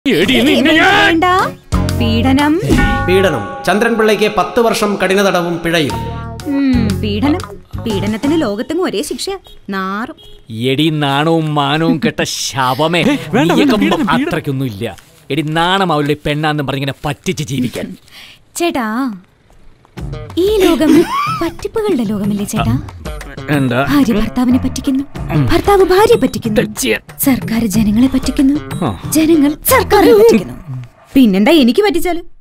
പീഡനം പീഡനം ചന്ദ്രൻപിള്ളയ്ക്ക് 10 വർഷം കഠിന തടവും പിഴയും. പീഡനം പീഡനത്തിന് ലോകത്തെങ്ങും ഒരേ ശിക്ഷ. നാറും എടി നാണവും മാനവും കെട്ട ശവമേ, അത്രയ്ക്കൊന്നും ഇല്ല. എടി നാണം അവളുടെ പെണ്ണാന്നും പറഞ്ഞിങ്ങനെ പറ്റിച്ച് ജീവിക്കാൻ. ചേട്ടാ, ഈ ലോകം പറ്റിപ്പുകളുടെ ലോകമല്ലേ ചേട്ടാ? ഭാര്യ ഭർത്താവിനെ പറ്റിക്കുന്നു, ഭർത്താവ് ഭാര്യയെ പറ്റിക്കുന്നു, സർക്കാർ ജനങ്ങളെ പറ്റിക്കുന്നു, ജനങ്ങൾ സർക്കാരിനെ പറ്റിക്കുന്നു. പിന്നെന്താ എനിക്ക് പറ്റിച്ചാല്?